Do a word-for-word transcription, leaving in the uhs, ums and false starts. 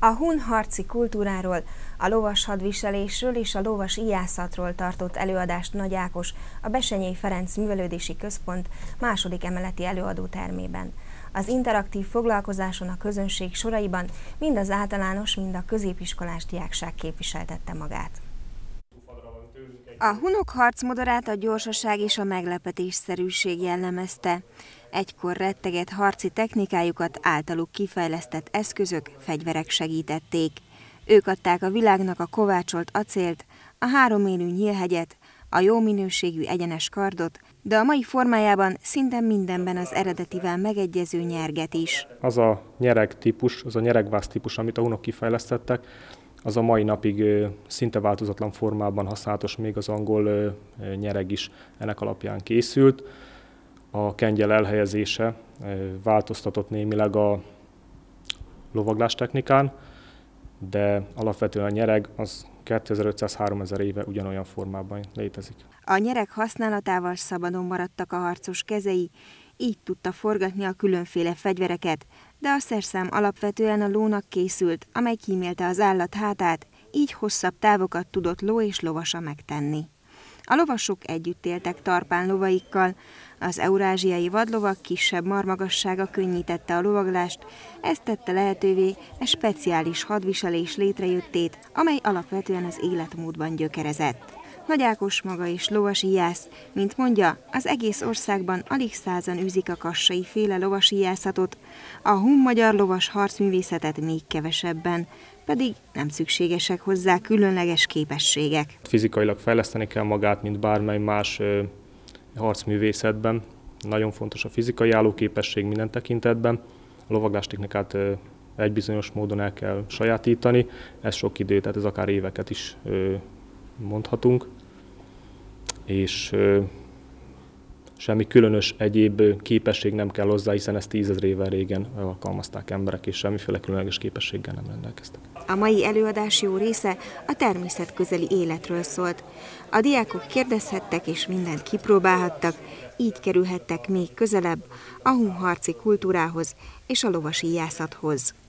A hun harci kultúráról, a lovas hadviselésről és a lovas ijászatról tartott előadást Nagy Ákos, a Bessenyei Ferenc Művelődési Központ második emeleti előadótermében. Az interaktív foglalkozáson a közönség soraiban mind az általános, mind a középiskolás diákság képviseltette magát. A hunok harcmodorát a gyorsaság és a meglepetésszerűség jellemezte. Egykor retteget harci technikájukat általuk kifejlesztett eszközök, fegyverek segítették. Ők adták a világnak a kovácsolt acélt, a háromélű nyílhegyet, a jó minőségű egyenes kardot, de a mai formájában szinte mindenben az eredetivel megegyező nyerget is. Az a nyereg típus, az a nyeregvász típus, amit a hunok kifejlesztettek, az a mai napig szinte változatlan formában használatos, még az angol nyereg is ennek alapján készült. A kengyel elhelyezése változtatott némileg a lovaglás technikán, de alapvetően a nyereg az kétezer-ötszáz-háromezer éve ugyanolyan formában létezik. A nyereg használatával szabadon maradtak a harcos kezei, így tudta forgatni a különféle fegyvereket, de a szerszám alapvetően a lónak készült, amely kímélte az állat hátát, így hosszabb távokat tudott ló és lovasa megtenni. A lovasok együtt éltek tarpán lovaikkal, az eurázsiai vadlovak kisebb marmagassága könnyítette a lovaglást, ez tette lehetővé egy speciális hadviselés létrejöttét, amely alapvetően az életmódban gyökerezett. Nagy Ákos maga is lovasíjász, mint mondja, az egész országban alig százan űzik a kassai féle lovasíjászatot, a hun-magyar lovas harcművészetet még kevesebben, pedig nem szükségesek hozzá különleges képességek. Fizikailag fejleszteni kell magát, mint bármely más harcművészetben. Nagyon fontos a fizikai állóképesség minden tekintetben. A lovaglás-technikát egy bizonyos módon el kell sajátítani, ez sok idő, tehát ez akár éveket is mondhatunk, és semmi különös egyéb képesség nem kell hozzá, hiszen ezt tízezer évvel régen alkalmazták emberek, és semmiféle különleges képességgel nem rendelkeztek. A mai előadás jó része a természetközeli életről szólt. A diákok kérdezhettek és mindent kipróbálhattak, így kerülhettek még közelebb a hun harci kultúrához és a lovasíjászathoz.